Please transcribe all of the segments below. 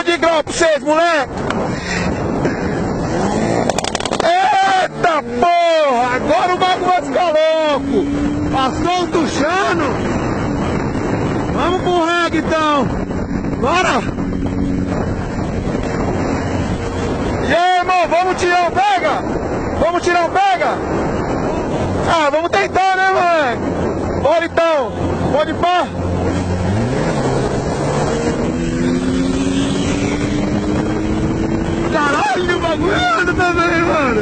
dou de grau pra vocês, moleque! Eita porra! Agora o bagulho vai ficar louco! Passou o Tuxano! Vamos pro reggae então! Bora! E aí, irmão, vamos tirar o pega? Vamos tirar o pega? Ah, vamos tentar, né, moleque? Bora então! Pode pá! Caralho, o bagulho anda também, mano!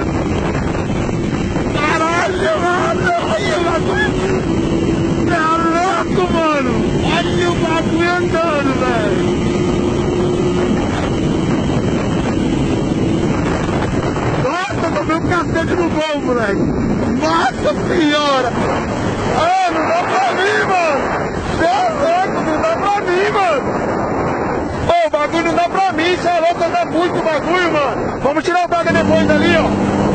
Caralho, mano! Olha o bagulho! Tá louco, mano! Olha o bagulho andando, velho! Nossa, tomei um cacete no gol, moleque! Nossa senhora! Ah, não dá pra mim, mano! Cê é louco, não dá pra mim, mano! Ô, o bagulho não dá pra mim, cê é louco, anda muito o bagulho, mano! Vamos tirar o pega depois ali, ó!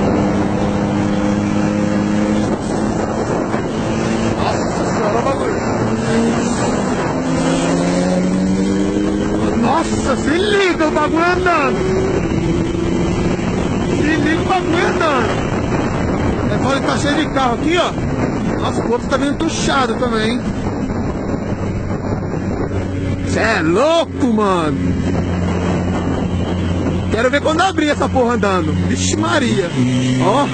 Nossa senhora, o bagulho! Nossa, se liga o bagulho andando! Se liga o bagulho andando! É, olha, tá cheio de carro aqui, ó! Nossa, o outro tá vindo tuchado também, hein? Cê é louco, mano! Quero ver quando abrir essa porra andando. Vixe Maria! Ó!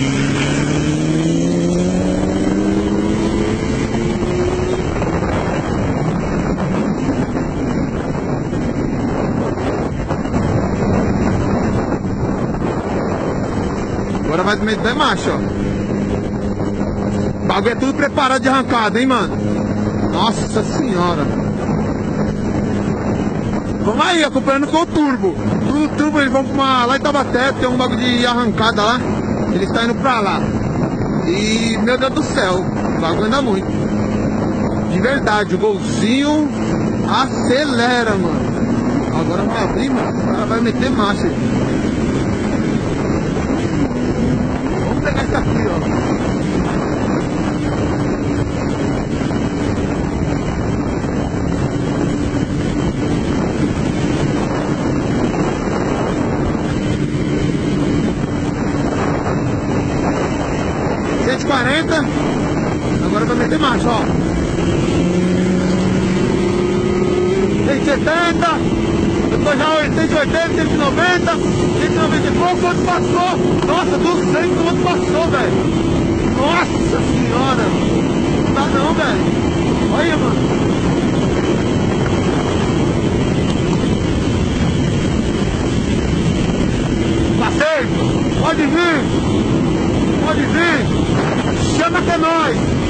Agora vai meter marcha, ó. O bagulho é tudo preparado de arrancada, hein, mano? Nossa senhora! Vamos aí, acompanhando com o turbo. O turbo, eles vão pra lá em Taubaté, tem um bagulho de arrancada lá. Eles estão indo pra lá. E, meu Deus do céu, o bagulho anda muito. De verdade, o golzinho acelera, mano. Agora vai abrir, mano. O cara vai meter marcha. Vamos pegar esse aqui, ó. Agora vai meter marcha, ó. 170, depois já 180, 190, 190 e pouco, outro passou. Nossa, 200 o outro passou, velho. Nossa senhora. Não dá não, velho. Olha, mano. Passei. Pode vir. Pode vir. Chama que é nós.